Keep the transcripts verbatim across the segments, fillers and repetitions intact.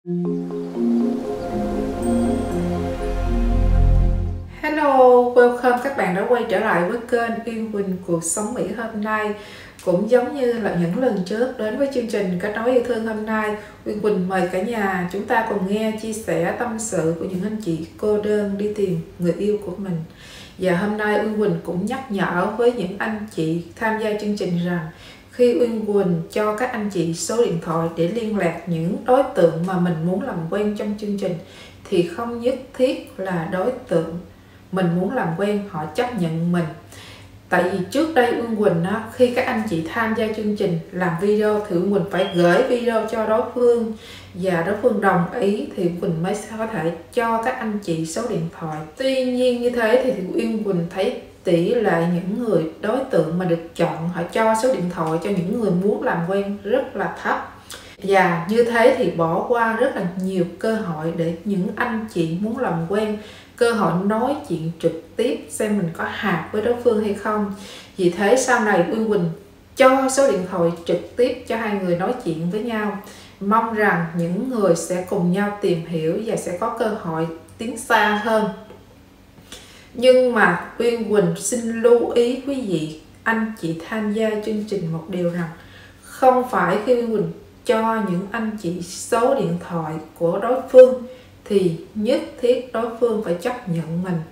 Hello, welcome các bạn đã quay trở lại với kênh Uyên Quỳnh Cuộc Sống Mỹ hôm nay. Cũng giống như là những lần trước đến với chương trình Kết Nối Yêu Thương hôm nay, Uyên Quỳnh mời cả nhà chúng ta cùng nghe chia sẻ tâm sự của những anh chị cô đơn đi tìm người yêu của mình. Và hôm nay Uyên Quỳnh cũng nhắc nhở với những anh chị tham gia chương trình rằng khi Uyên Quỳnh cho các anh chị số điện thoại để liên lạc những đối tượng mà mình muốn làm quen trong chương trình thì không nhất thiết là đối tượng mình muốn làm quen họ chấp nhận mình. Tại vì trước đây Uyên Quỳnh á, khi các anh chị tham gia chương trình làm video thì Uyên Quỳnh phải gửi video cho đối phương và đối phương đồng ý thì Uyên Quỳnh mới có thể cho các anh chị số điện thoại. Tuy nhiên như thế thì Uyên Quỳnh thấy tỷ lệ những người đối tượng mà được chọn họ cho số điện thoại cho những người muốn làm quen rất là thấp. Và như thế thì bỏ qua rất là nhiều cơ hội để những anh chị muốn làm quen, cơ hội nói chuyện trực tiếp xem mình có hợp với đối phương hay không. Vì thế sau này Uyên Quỳnh cho số điện thoại trực tiếp cho hai người nói chuyện với nhau, mong rằng những người sẽ cùng nhau tìm hiểu và sẽ có cơ hội tiến xa hơn. Nhưng mà Uyên Quỳnh xin lưu ý quý vị anh chị tham gia chương trình một điều rằng không phải khi Uyên Quỳnh cho những anh chị số điện thoại của đối phương thì nhất thiết đối phương phải chấp nhận mình.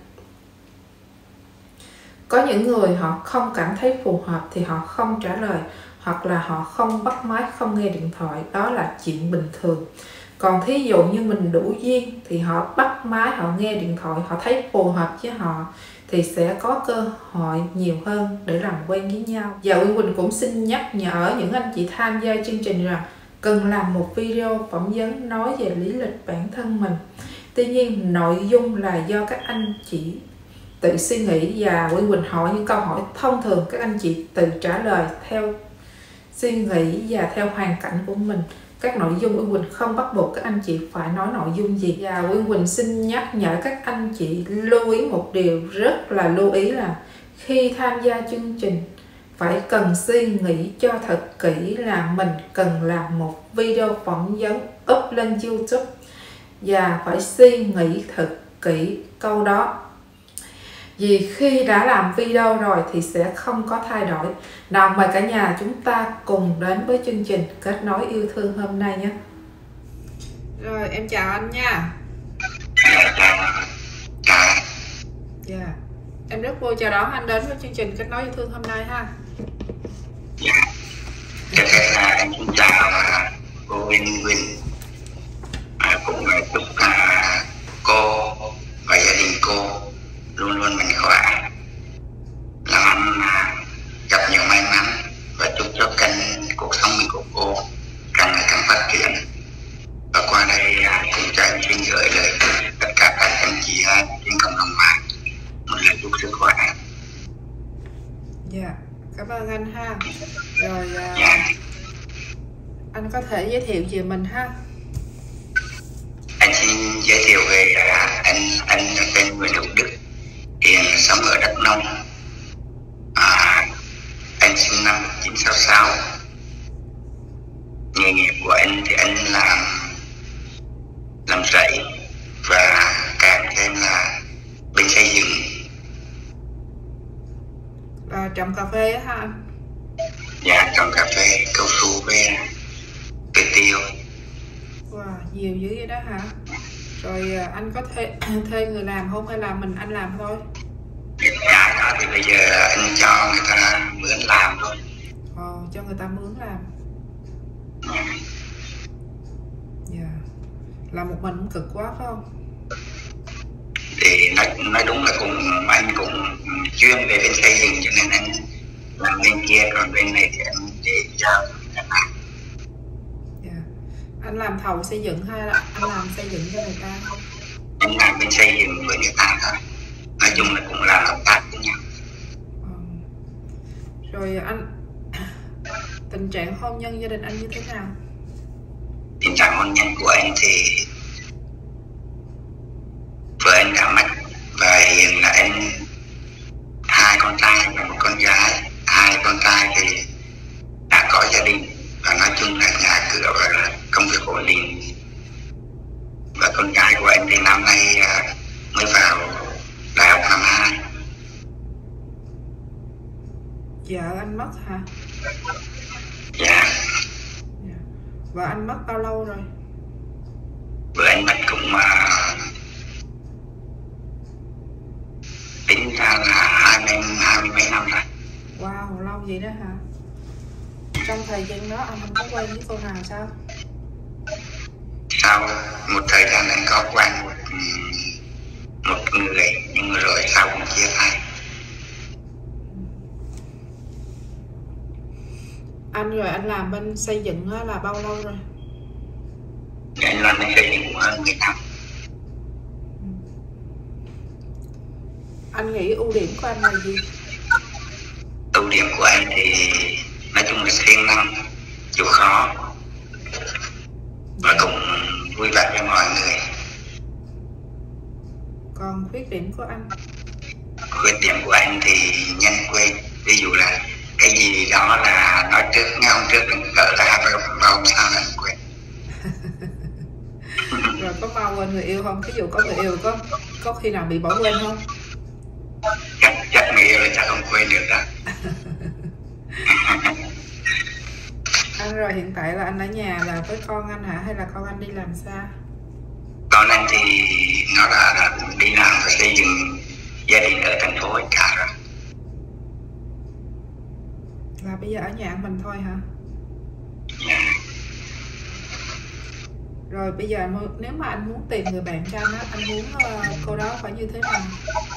Có những người họ không cảm thấy phù hợp thì họ không trả lời, hoặc là họ không bắt máy, không nghe điện thoại, đó là chuyện bình thường. Còn thí dụ như mình đủ duyên thì họ bắt máy, họ nghe điện thoại, họ thấy phù hợp với họ thì sẽ có cơ hội nhiều hơn để làm quen với nhau. Và Uyên Quỳnh cũng xin nhắc nhở những anh chị tham gia chương trình rằng cần làm một video phỏng vấn nói về lý lịch bản thân mình. Tuy nhiên nội dung là do các anh chị tự suy nghĩ và Uyên Quỳnh hỏi những câu hỏi thông thường, các anh chị tự trả lời theo suy nghĩ và theo hoàn cảnh của mình. Các nội dung Uyên Quỳnh không bắt buộc các anh chị phải nói nội dung gì. Và Uyên Quỳnh xin nhắc nhở các anh chị lưu ý một điều rất là lưu ý là khi tham gia chương trình phải cần suy nghĩ cho thật kỹ là mình cần làm một video phỏng vấn up lên YouTube, và phải suy nghĩ thật kỹ câu đó. Vì khi đã làm video rồi thì sẽ không có thay đổi. Nào mời cả nhà chúng ta cùng đến với chương trình Kết Nối Yêu Thương hôm nay nhé. Rồi em chào anh nha. Dạ yeah. Em rất vui chào đón anh đến với chương trình Kết Nối Yêu Thương hôm nay ha. Dạ. Trước hết là em xin chào cô Uyên Quỳnh, à, cũng là chúc à, cô và gia đình cô luôn luôn mạnh khỏe, làm ăn à, gặp nhiều may mắn, và chúc cho kênh Cuộc Sống Mình của cô càng ngày càng phát triển. Và qua đây à, cũng cho em xin gửi lời tất cả các anh chị à, trên cộng đồng mạng một lời chúc sức khỏe. Dạ, cảm ơn anh ha. Rồi à, Dạ. anh có thể giới thiệu về mình ha. Anh xin giới thiệu về à, anh anh tên Nguyễn Hữu Đức, hiện sống ở Đắk Nông. À, anh sinh năm một nghìn chín trăm sáu mươi sáu. Nghề nghiệp của anh thì anh làm làm rẫy và kèm thêm là bên xây dựng. À, trồng cà phê á ha. Dạ, trồng cà phê, cao su với cây tiêu. Wow, nhiều dữ vậy đó hả? Rồi à, anh có thuê thuê người làm không hay là mình anh làm thôi? Dạ, đó thì bây giờ anh cho người ta mướn làm thôi. Ờ, cho người ta mướn làm. Dạ. Dạ. Làm một mình cũng cực quá phải không? Thì nói, nói đúng là cùng anh cũng chuyên về bên xây dựng cho nên anh làm bên kia, còn bên này thì anh để cho người ta. Dạ. Anh làm thầu xây dựng hay là anh làm xây dựng cho người ta không? Anh làm bên xây dựng với người ta thôi. Nói chung là cũng là hợp tác với nhau. Ờ. Rồi anh tình trạng hôn nhân gia đình anh như thế nào? Tình trạng hôn nhân của anh thì vợ anh đã mất, và hiện là anh hai con trai và một con gái. Hai con trai thì đã có gia đình và nói chung là nhà cửa và công việc ổn định. con trai của anh thì năm nay à, mới vào đại học năm hai. Vợ anh mất hả? Dạ. Dạ. Vợ anh mất bao lâu rồi? Vợ anh mất cũng mà tính ra là hai mươi hai mươi mấy năm rồi. Wow, lâu vậy đó hả? Trong thời gian đó anh không có quen với cô nào sao? Sau một thời gian anh có quen một một người, nhưng rồi sau cũng chia tay. Anh rồi anh làm bên xây dựng là bao lâu rồi? Anh làm bên xây dựng cũng hơn mười năm. Anh nghĩ ưu điểm của anh là gì? Ưu điểm của anh thì nói chung là siêng năng, chịu khó và cũng vui vẻ với mọi người. Còn khuyết điểm của anh? Khuyết điểm của anh thì nhanh quên. Ví dụ là cái gì đó là nói trước, nghe hôm trước đừng cỡ ra và hôm sau là quên. Rồi có mau quên người yêu không? Ví dụ có người yêu có có khi nào bị bỏ quên không? Chắc, chắc người yêu là chắc không quên được đó. Anh rồi hiện tại là anh ở nhà là với con anh hả? Hay là con anh đi làm xa? Con anh thì nó đã, đã đi làm và xây dựng gia đình ở thành phố cả rồi. Là bây giờ ở nhà mình thôi hả? Yeah. Rồi bây giờ nếu mà anh muốn tìm người bạn cho anh á, anh muốn uh, cô đó phải như thế nào?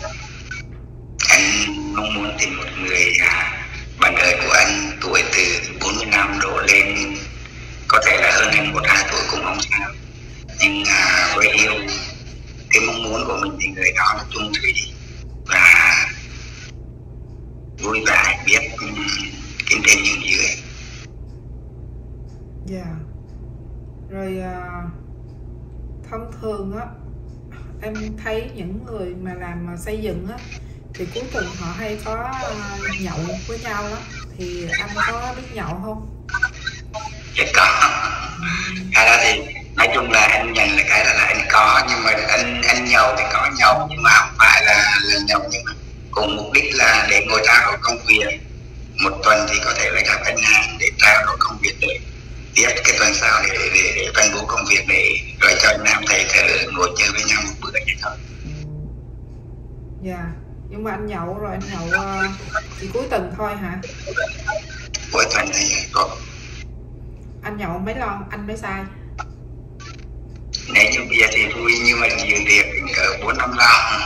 Anh mong muốn tìm một người à, bạn đời của anh tuổi từ bốn mươi năm đổ lên, có thể là hơn anh một hai tuổi cũng không sao. Nhưng à, với yêu cái mong muốn của mình thì người đó là chung thủy và vui vẻ, biết um, kiếm thêm những gì ấy. Dạ. Rồi uh, thông thường á, em thấy những người mà làm mà xây dựng á thì cuối tuần họ hay có uh, nhậu với nhau đó, thì anh có biết nhậu không? Chắc có. Cái đó thì nói chung là anh nhận là cái đó là anh có, nhưng mà anh anh nhậu thì có nhậu, nhưng mà không phải là là nhậu, nhưng mà cùng mục đích là để ngồi trao đổi công việc. Một tuần thì có thể là gặp anh Nam để trao đổi công việc, để biết cái tuần sau để để, để, để phân bố công việc, để rồi cho anh Nam thầy thờ ngồi chơi với nhau một bữa vậy thôi. Dạ. Nhưng mà anh nhậu rồi anh nhậu uh, chỉ cuối tuần thôi hả? Cuối tuần thì có. Anh nhậu mấy lon anh mới sai? Nếu như bây giờ thì vui, nhưng mà nhiều tiệc cỡ bốn năm lon.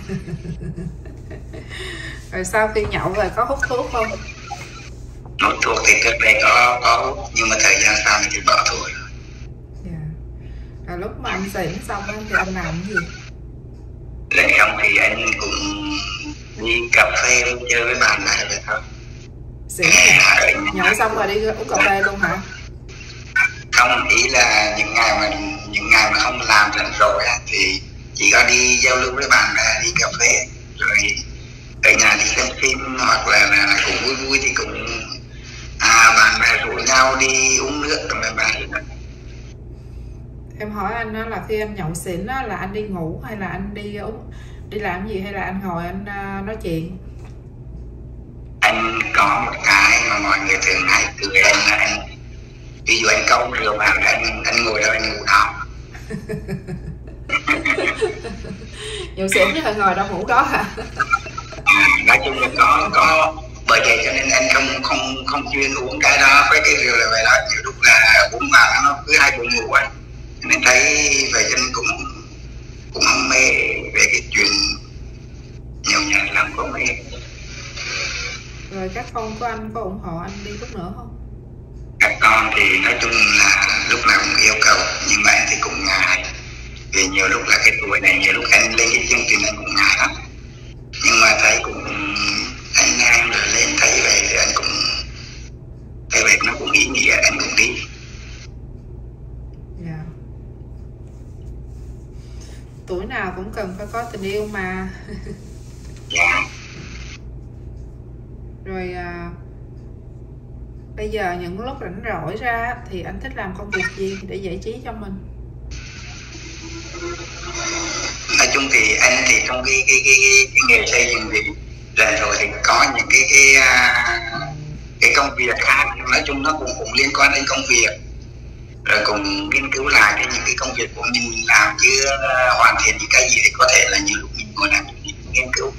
Rồi sau khi nhậu rồi có hút thuốc không? Hút thuốc thì trước đây có có hút, nhưng mà thời gian sau thì bỏ thôi. Dạ. Rồi lúc mà anh xỉn xong thì anh làm cái gì? Lên xong thì anh cũng đi cà phê, đi chơi với bạn bè vậy thôi. Xỉn nhậu xong rồi đi uống cà phê luôn hả? Không, ý là những ngày mà những ngày mà không làm rảnh rỗi thì chỉ có đi giao lưu với bạn bè, đi cà phê, rồi ở nhà đi xem phim, hoặc là, là cũng vui vui thì cũng à, bạn bè rủ nhau đi uống nước rồi mấy bạn. Em hỏi anh đó là khi anh nhậu xỉn đó là anh đi ngủ hay là anh đi uống, đi làm gì, hay là anh ngồi anh uh, nói chuyện? Anh có một cái mà mọi người thường hay cười anh là anh, ví dụ anh câu rượu vào là anh, anh ngồi đó anh ngủ đó. Nhậu xỉn chứ là ngồi đâu ngủ đó hả? À, nói chung là có có bởi vậy cho nên anh không không không chuyên uống cái đó với cái rượu là vậy đó. Nhiều lúc là uống vào nó cứ hai buồn ngủ ấy, nên thấy vậy cho nên cũng cũng không mê về cái chuyện nhiều nhạc lắm, có mê. Rồi các con của anh có ủng hộ anh đi lúc nữa không? Các con thì nói chung là lúc nào cũng yêu cầu, nhưng mà anh thì cũng ngại, vì nhiều lúc là cái tuổi này, nhiều lúc anh lên cái chương trình anh cũng ngại lắm. Nhưng mà thấy cũng anh ngang rồi lên thấy vậy thì anh cũng thấy vậy nó cũng ý nghĩa, anh cũng đi. Dạ. Tuổi nào cũng cần phải có tình yêu mà. Dạ. Rồi à, bây giờ những lúc rảnh rỗi ra thì anh thích làm công việc gì để giải trí cho mình? nói chung thì anh thì trong cái cái cái, cái, cái nghề xây dựng thì lần rồi thì có những cái cái cái công việc khác, nói chung nó cũng cũng liên quan đến công việc, rồi cùng nghiên cứu lại cái những cái công việc của mình làm chứ hoàn thiện những cái gì thì có thể là nhiều lúc mình ngồi làm mình nghiên cứu.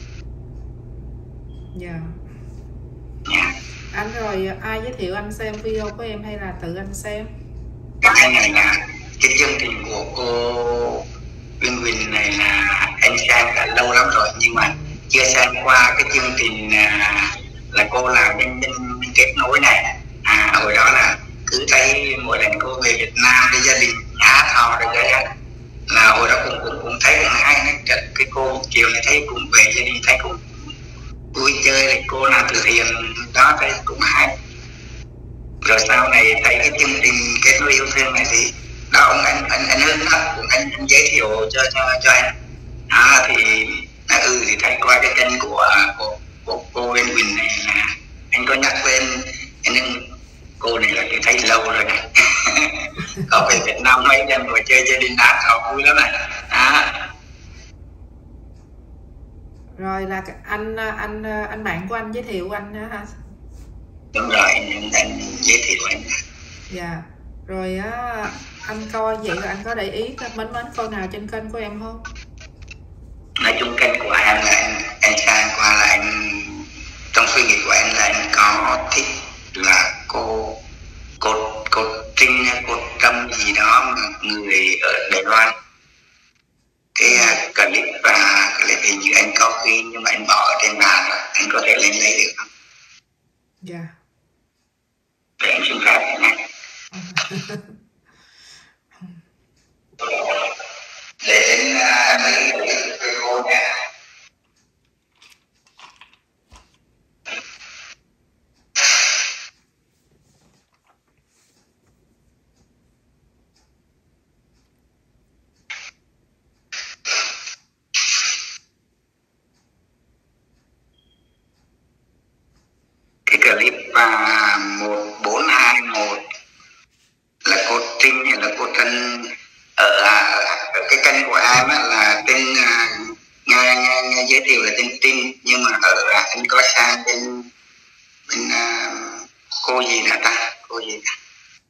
Dạ. Yeah. Yeah. Anh rồi ai giới thiệu anh xem video của em hay là tự anh xem? Cái này là cái chương trình của cô Uyên Quỳnh này là anh xem đã lâu lắm rồi, nhưng mà chưa xem qua cái chương trình là, là cô làm bên, bên, bên kết nối này. À, hồi đó là cứ thấy mỗi lần cô về Việt Nam với gia đình hát hò rồi đấy, là hồi đó cũng cũng cũng thấy cũng hay, cái cô chiều này thấy cũng về gia đình thấy cũng vui chơi, thì cô làm từ thiện đó thấy cũng hay. Rồi sau này thấy cái chương trình kết nối yêu thương này thì đó ông anh anh anh Hưng đó cũng anh, anh giới thiệu cho cho cho anh. À, thì à, ừ thì thấy qua cái kênh của của, của cô Uyên Quỳnh này là anh có nhắc lên anh Hưng, cô này là tôi thấy lâu rồi này. Có về Việt Nam mấy lần ngồi chơi gia đình hát họ vui lắm này. À. Rồi là anh anh anh bạn của anh giới thiệu anh đó hả? Đúng rồi, anh, anh giới thiệu anh. Dạ. Rồi á, anh coi vậy là anh có để ý mến mến câu nào trên kênh của em không? Nói chung kênh của em là anh, anh sang qua là anh, trong suy nghĩ của anh là anh có thích là cô cô cô Trinh hay cô Trâm gì đó, người ở Đài Loan. Cái uh, clip và clip hình như anh có ghi nhưng mà anh bỏ ở trên bàn rồi, anh có thể lên lấy được không? Dạ. Yeah. Để anh xin phép nhé. Để đến uh, mấy cái cô nha. Clip và một bốn hai một là cô Trinh hay là cô Trân ở, ở cái kênh của em á, là tên nghe, nghe, nghe giới thiệu là tên Trinh, nhưng mà ở anh có sang bên bên uh, cô gì nữa ta, cô gì ta?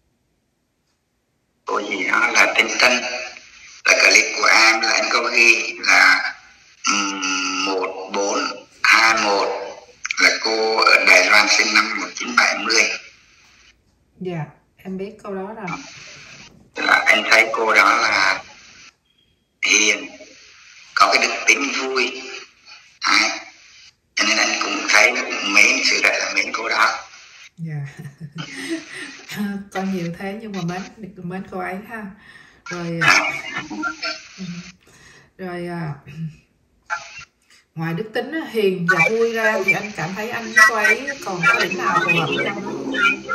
Cô gì đó là tên Trân. Là clip của em là anh có ghi là um, một bốn hai một là cô ở Đài Loan sinh năm một nghìn chín trăm bảy mươi. Dạ, yeah, em biết câu đó rồi. Là anh thấy cô đó là hiền, có cái đức tính vui. À, cho nên anh cũng thấy cũng mến, sự thật là mến cô đó. Dạ. Yeah. Con nhiều thế nhưng mà mến mến cô ấy ha. Rồi à. Rồi à. Ngoài đức tính hiền và vui ra thì anh cảm thấy anh với cô ấy còn có điểm nào phù hợp với nhau không?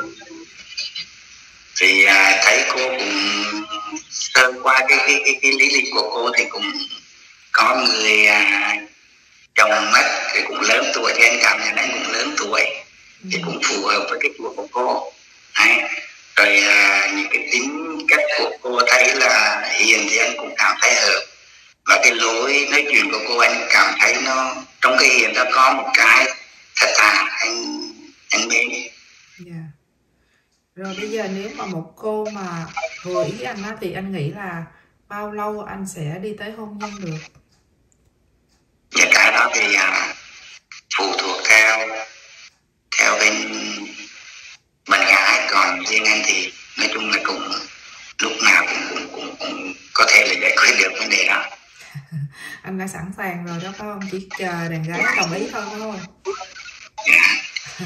Thì à, thấy cô cũng sơ qua cái cái cái, cái lý lịch của cô thì cũng có người à, chồng mất thì cũng lớn tuổi, thì anh cảm nhận anh cũng lớn tuổi, ừ. Thì cũng phù hợp với cái tuổi của cô. Đấy. Rồi à, những cái tính cách của cô thấy là hiền thì anh cũng cảm thấy hợp. Và cái lối nói chuyện của cô anh cảm thấy nó trong cái hiền nó có một cái thật thà, anh anh mến. Yeah. Rồi bây giờ nếu mà một cô mà vừa ý anh á thì anh nghĩ là bao lâu anh sẽ đi tới hôn nhân được? Những cái đó thì à, phụ thuộc theo theo bên bạn gái, còn riêng anh thì nói chung là cũng lúc nào cũng cũng cũng, cũng có thể là giải quyết được vấn đề đó. Anh đã sẵn sàng rồi đó phải không? Chỉ chờ đàn gái đồng ý thôi phải không? Yeah.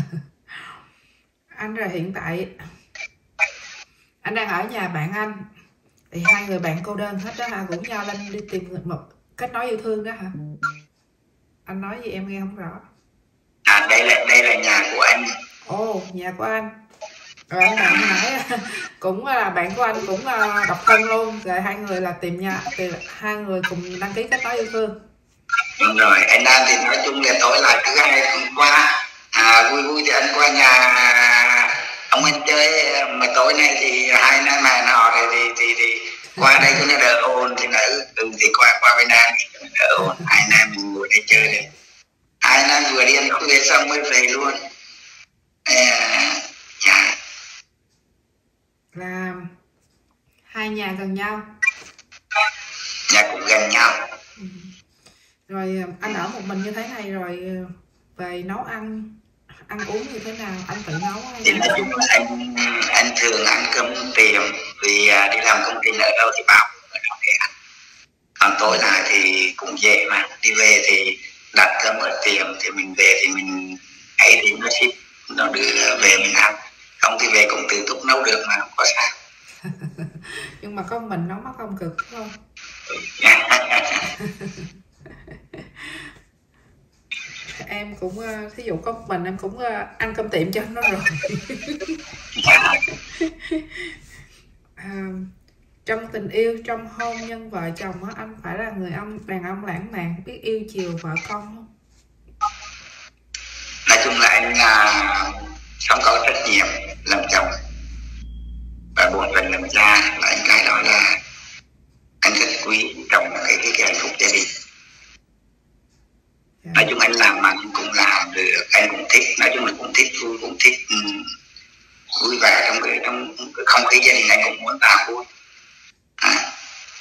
Anh rồi hiện tại anh đang ở nhà bạn anh, thì hai người bạn cô đơn hết đó hả? Rủ nhau lên đi tìm một kết nối yêu thương đó hả? Anh nói gì em nghe không rõ. À, đây là đây là nhà của anh. Ồ, nhà của anh. Rồi anh bạn nói cũng là bạn của anh cũng độc thân luôn, rồi hai người là tìm nhà, thì hai người cùng đăng ký kết nối yêu thương. Đúng rồi, anh An thì nói chung là tối lại cứ hai hôm qua à, vui vui thì anh qua nhà ông anh chơi, mà tối nay thì hai anh mẹ họ thì thì thì, thì Qua đây cho nó đỡ ồn thì nữ, ừ thì qua qua bên Nam cho nó đỡ ồn. Hai nam mình ngồi đây chơi này, hai nam vừa đi ăn khuya xong mới về luôn. À, dạ. Là hai nhà gần nhau. Nhà cũng gần nhau. Ừ. Rồi anh ở một mình như thế này rồi về nấu ăn ăn uống như thế nào, anh tự nấu hay thì nói chung là anh anh thường ăn cơm tiệm, vì đi làm công ty ở đâu thì bảo ở đó để ăn, còn tối lại thì cũng dễ mà, đi về thì đặt cơm ở tiệm thì mình về thì mình ấy thì nó ship nó đưa về mình ăn, không thì về cũng tự túc nấu được mà không có sao. Nhưng mà có mình nấu mất công cực không? Em cũng thí dụ có mình em cũng ăn cơm tiệm cho nó rồi. À, trong tình yêu, trong hôn nhân vợ chồng á, anh phải là người ông đàn ông lãng mạn, biết yêu chiều vợ con không? Nói chung là anh là sống có trách nhiệm làm chồng và bổn phận làm cha, là anh cái đó là anh rất quý trọng cái cái cái hạnh phúc gia đình. Yeah. Nói chung anh làm mà anh cũng làm được, anh cũng thích, nói chung là cũng thích vui, cũng thích um, vui vẻ trong cái trong cái không khí gia đình, anh cũng muốn tạo vui. À.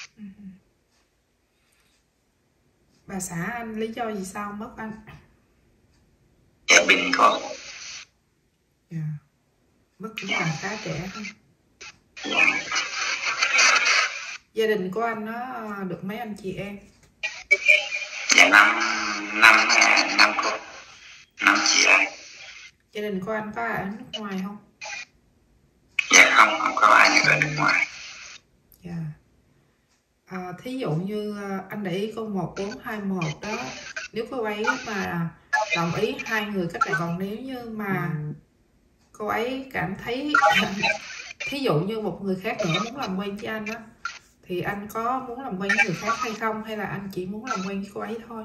Bà xã anh lý do gì sao mất anh? Dạ bình con. Yeah. Mất cũng còn khá trẻ thôi. Yeah. Gia đình của anh nó được mấy anh chị em? Dạ năm năm năm cô năm chị em. Gia đình của anh có ai ở nước ngoài không? Dạ không, không có ai ở nước ngoài. Dạ. À, thí dụ như anh để ý câu một bốn hai một đó, nếu cô ấy mà đồng ý hai người kết lại, còn nếu như mà cô ấy cảm thấy thí dụ như một người khác nữa muốn làm quen với anh á, thì anh có muốn làm quen với người khác hay không, hay là anh chỉ muốn làm quen với cô ấy thôi?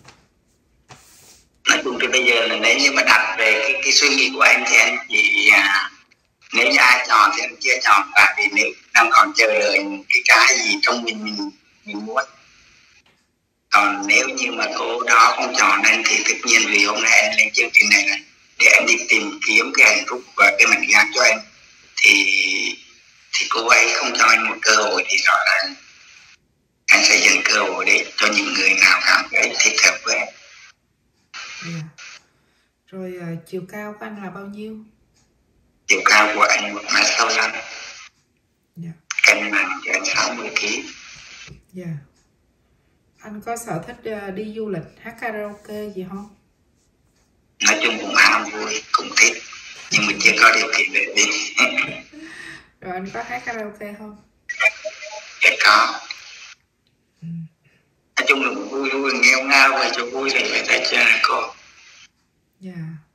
Nói chung thì bây giờ là nếu như mà đặt về cái, cái suy nghĩ của anh thì anh chỉ à, nếu như ai chọn thì anh chưa chọn, tại vì nếu đang còn chờ đợi cái cái gì trong mình mình mình muốn. Còn nếu như mà cô đó không chọn anh thì tất nhiên vì hôm nay anh lên chương trình này này để anh đi tìm kiếm cái hạnh phúc và cái mảnh ghép cho anh, thì thì cô ấy không cho anh một cơ hội thì rõ ràng anh sẽ dành cơ hội để cho những người nào cảm thấy thích hợp với anh. Yeah. Rồi uh, chiều cao của anh là bao nhiêu? Chiều cao của anh một mét sáu mươi lăm. Yeah. Cân nặng thì anh sáu mươi ki lô gam. Yeah. Anh có sở thích uh, đi du lịch, hát karaoke gì không? Nói chung cũng ham vui, cũng thích, nhưng mà chưa có điều kiện để đi. Rồi anh có hát karaoke không? Dạ có. Ừ. Nói chung là vui vui, nghèo ngao về cho vui thì phải thấy cha cô. Dạ.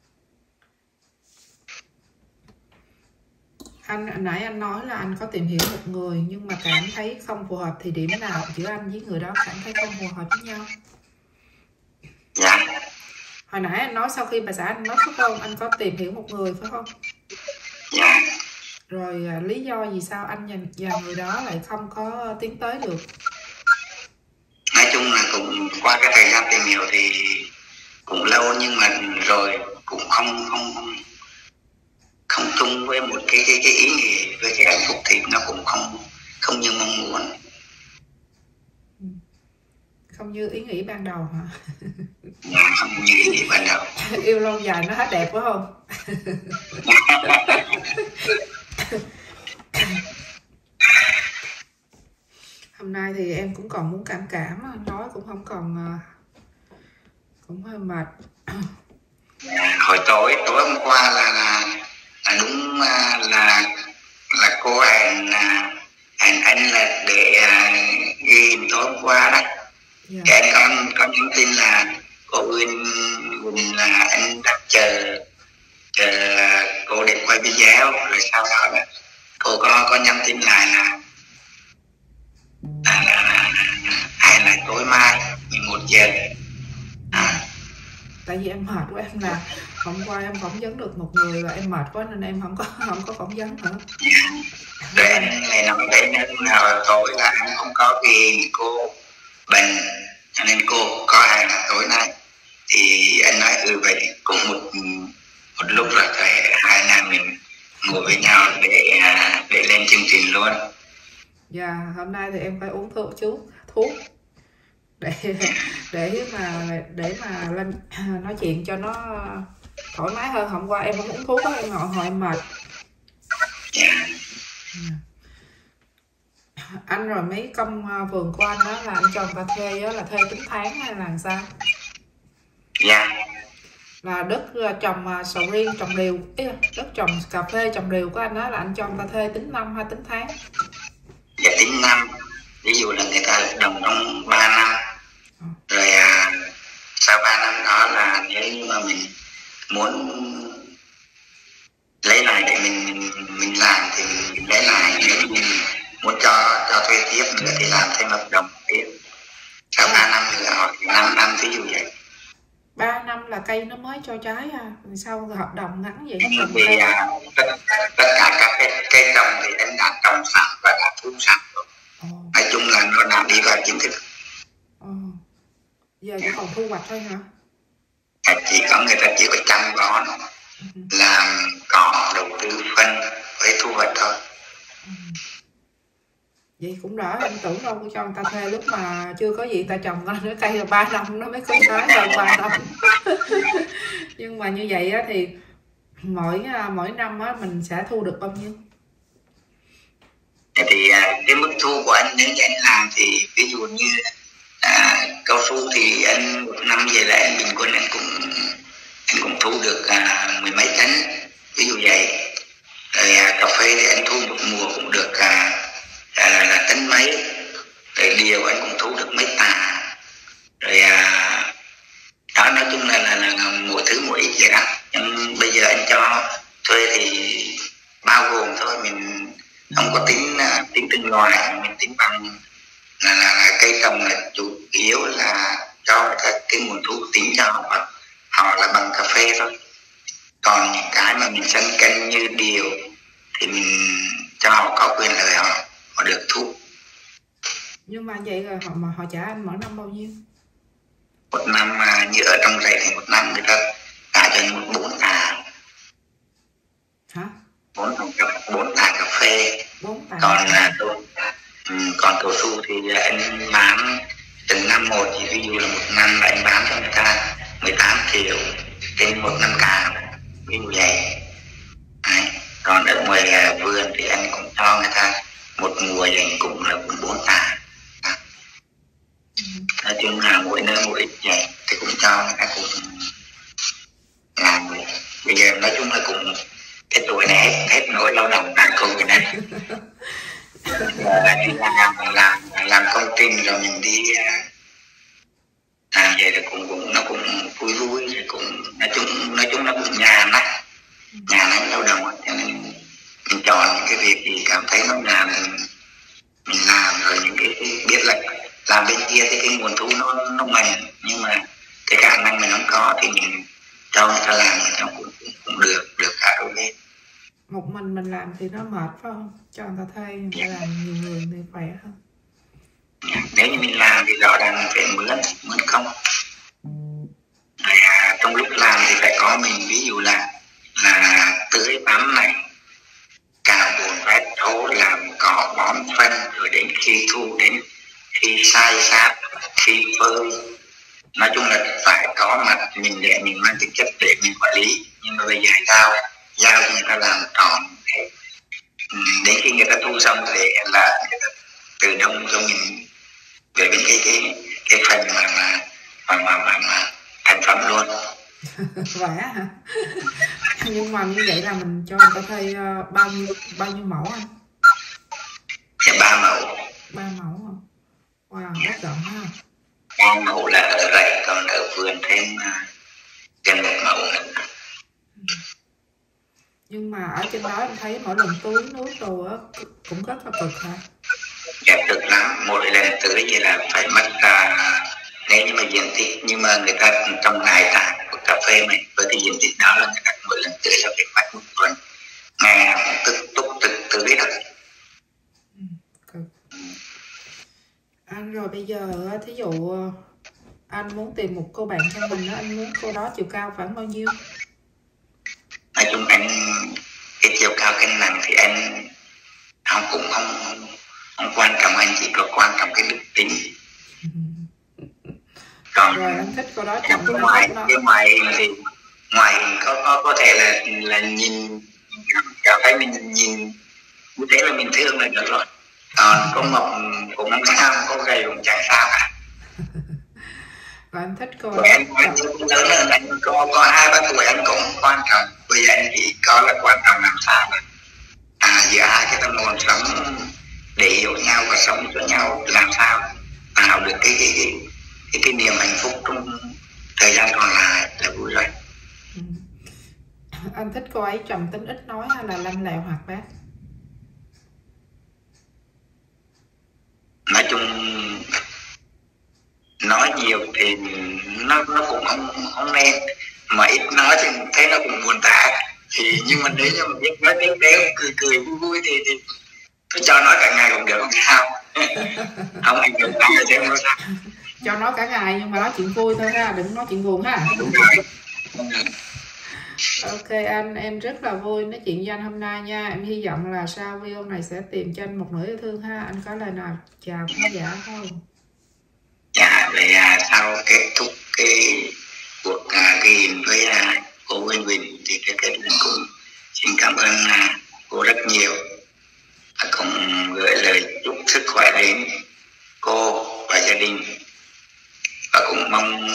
Anh nãy anh nói là anh có tìm hiểu một người nhưng mà cảm thấy không phù hợp, thì điểm nào giữa anh với người đó cảm thấy không phù hợp với nhau? Dạ. Hồi nãy anh nói sau khi bà xã anh mất phải không, anh có tìm hiểu một người phải không? Dạ. Rồi à, lý do gì sao anh và người đó lại không có tiến tới được? Nói chung là cũng qua cái thời gian tìm hiểu thì cũng lâu, nhưng mà rồi cũng không không không không chung với một cái cái cái ý nghĩa với cái hạnh phúc thì nó cũng không không như mong muốn. Không như ý nghĩ ban đầu hả? Dạ, không như ý nghĩ ban đầu. Yêu lâu dài nó hết đẹp phải không? Hôm nay thì em cũng còn muốn cảm cảm, nói cũng không còn, cũng hơi mệt. Hồi tối tối hôm qua là là, là đúng là là cô hẹn hẹn anh là để ghi tối hôm qua đó. Yeah. Thì anh có có nhắn tin là cô Uyên Quỳnh là anh đặt chờ chờ cô để quay video, rồi sau đó là cô có có nhắn tin lại là là là, là, là hay là tối mai mười một giờ. À. Tại vì em mệt quá, em là hôm qua em phỏng vấn được một người và em mệt quá nên em không có không có phỏng vấn nữa. Rồi anh này nói thế nên nào tối là anh không có ghi cô bệnh, cho nên cô có hàng là tối nay. Thì anh nói ừ vậy cũng một một lúc là phải hai anh em mình ngồi với nhau để để lên chương trình luôn. Dạ, hôm nay thì em phải uống thuốc chú thuốc để để mà để mà lên nói chuyện cho nó thoải mái hơn. Hôm qua em không uống thuốc đó, em ngồi hồi em mệt. Yeah. Anh rồi mấy công vườn của anh đó là anh cho người ta thuê đó, là thuê tính tháng hay là làm sao? Dạ. Là đất trồng sầu riêng trồng điều, đất trồng cà phê trồng điều của anh đó là anh cho người ta thuê tính năm hay tính tháng? Dạ tính năm. Ví dụ là người ta đồng trong ba năm. Ừ. Rồi à, sau ba năm đó là nếu như mà mình muốn lấy lại để mình mình làm thì mình lấy lại, nếu mình muốn cho cho thuê tiếp nữa thì làm thêm hợp đồng tiếp. Sau ba năm nữa hoặc năm năm ví dụ vậy. ba năm là cây nó mới cho trái à, sau hợp đồng ngắn vậy? Thì à, tất, tất cả các cái cây trồng thì anh đã trồng sẵn và đã thu sẵn rồi. Oh. Nói chung là nó đã đi vào chính thức. Oh. Giờ chỉ còn thu hoạch thôi hả? À, chỉ có người ta chỉ có chăm bón, uh-huh. làm cỏ, đầu tư phân với thu hoạch thôi. Uh-huh. Vậy cũng đỡ, em tưởng đâu cho người ta thuê lúc mà chưa có gì người ta trồng cái cây là ba năm nó mới có trái rồi ba năm. Nhưng mà như vậy á thì mỗi mỗi năm á mình sẽ thu được bao nhiêu? Thì cái mức thu của anh nếu như anh làm thì ví dụ như à, cao su thì anh một năm về là anh bình quân anh cũng anh cũng thu được à, mười mấy tấn ví dụ vậy. Rồi à, cà phê thì anh thu một mùa cũng được à, à, là, là tấn mấy. Rồi điều anh cũng thu được mấy tà. Rồi à, đó nói chung là, là, là, là mỗi thứ mỗi ít vậy đó. Nhưng bây giờ anh cho thuê thì bao gồm thôi, mình không có tính tính từng loài, mình tính bằng là, là, là cây trồng là chủ yếu là cho các cái nguồn thu tính cho họ, họ là bằng cà phê thôi. Còn những cái mà mình sân canh như điều thì mình cho họ có quyền lợi, họ họ được thu. Nhưng mà vậy rồi họ mà họ trả anh mỗi năm bao nhiêu? Một năm mà như ở trong rẫy thì một năm người ta trả cho anh một bốn tà. Hả? bốn bốn tà cà phê. bốn tà. Còn là tôi um, còn cao su thì anh bán từng năm một, thì ví dụ là một năm là anh bán cho người ta mười tám triệu trên một năm cả, ví dụ vậy. Đấy. Còn ở ngoài vườn thì anh cũng cho người ta một mùa dành cũng là cũng bốn tà. Ừ. Nói chung là mỗi nơi mỗi ít vậy thì cũng cho người ta cũng làm. Bây giờ nói chung là cũng cái tuổi này hết, hết nỗi lao động đang công việc này. Đi làm, làm làm công trình rồi mình đi làm vậy thì cũng cũng nó cũng vui vui, cũng nói chung nói chung nó cũng nhàn đó, nhàn nó lao động, cho nên mình chọn những cái việc gì cảm thấy nó nhàn mình mình làm. Rồi những cái, cái biết là làm bên kia thì cái nguồn thu nó nó mạnh, nhưng mà cái khả năng mình không có thì mình cho người ta làm nó cũng, cũng được được cả đôi bên. Một mình mình làm thì nó mệt phải không? Cho người ta thuê người ta làm nhiều người thì khỏe hơn. Nếu như mình làm thì rõ ràng mình phải mướn mướn công. À, trong lúc làm thì phải có mình, ví dụ là là tưới bắm này, cào bùn vét thố, làm cỏ bón phân, rồi đến khi thu, đến khi sai sát, khi phơi, nói chung là phải có mặt mình để mình mang tính chất để mình quản lý. Nhưng mà bây giờ giao giao cho người ta làm tròn hết, đến khi người ta thu xong thì là người ta tự động cho mình về bên cái cái cái phần mà mà mà mà, mà, mà thành phẩm luôn. Vậy hả? Nhưng mà như vậy là mình cho người ta thuê uh, bao nhiêu bao nhiêu mẫu anh? Thì ba mẫu. Ba mẫu hả? Wow, rất rộng ha. Ba mẫu là ở rẫy, còn ở vườn thêm uh, gần một mẫu nữa. Nhưng mà ở trên đó em thấy mỗi lần tưới nước đồ á cũng rất là cực hả? Dạ cực lắm, mỗi lần tưới vậy là phải mất uh, nếu như mà diện tích nhưng mà người ta trong ngày ta của cà phê này với cái diện tích đó là người ta mỗi lần tưới là phải mất một tuần, ngày nào cũng tức túc tự tưới được. Ừ. Anh rồi bây giờ thí dụ anh muốn tìm một cô bạn cho mình đó, anh muốn cô đó chiều cao khoảng bao nhiêu? Nói chung anh cái chiều cao cân nặng thì anh không cũng không không quan trọng, anh chỉ có quan trọng cái đức tính. Còn rồi anh thích cô đó chồng cái ngoài cái ngoài thì ngoài có có có thể là là nhìn cảm thấy mình nhìn như thế là mình thương là được rồi. Còn có mập cũng không sao, có gầy cũng chẳng sao cả. Và anh thích cô đó anh lớn hơn anh có có hai ba tuổi anh cũng quan trọng, bây giờ anh chỉ có là quan trọng làm sao là à giữa hai cái tâm hồn sống để hiểu nhau và sống với nhau làm sao tạo được cái cái cái, cái, cái niềm hạnh phúc trong thời gian còn lại là vui rồi. Ừ. Anh thích cô ấy trầm tính ít nói hay là lanh lẹo hoạt bát? Nói chung nói nhiều thì nó nó cũng không không nên, mà ít nói thì thấy nó cũng buồn tẻ. Thì nhưng mà nếu như mà biết nói tiếp đéo cười cười vui vui thì thì cứ cho nói cả ngày cũng được, không sao. Không ảnh hưởng ai chứ không sao. Cho nói cả ngày nhưng mà nói chuyện vui thôi ha, đừng nói chuyện buồn ha. Đúng rồi. Ok anh, em rất là vui nói chuyện với anh hôm nay nha. Em hy vọng là sau video này sẽ tìm cho anh một nửa yêu thương ha. Anh có lời nào chào khán giả không? Dạ, vậy à, sau kết thúc cái cuộc à, ghi hình với à, cô Quỳnh Quỳnh thì cái kết luận cũng xin cảm ơn à, cô rất nhiều. À, cũng gửi lời chúc sức khỏe đến cô và gia đình, và cũng mong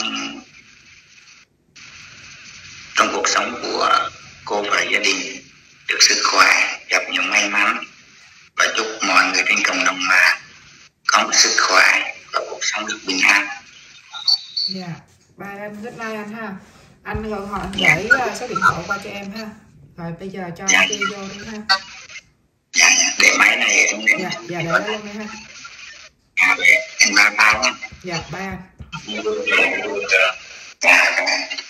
trong cuộc sống của cô và gia đình được sức khỏe, gặp nhiều may mắn, và chúc mọi người trên cộng đồng mạng có một sức khỏe và cuộc sống được bình an. Dạ, yeah. Bye em, good night anh ha. Anh gọi họ gửi uh, số điện thoại qua cho em ha. Rồi bây giờ cho dạ. anh kia vô đi ha. Dạ, dạ, để máy này ở trong Dạ, dạ, để đó luôn đi ha. Dạ, vậy anh bye bye nhé. Dạ, bye anh. Dạ, bye.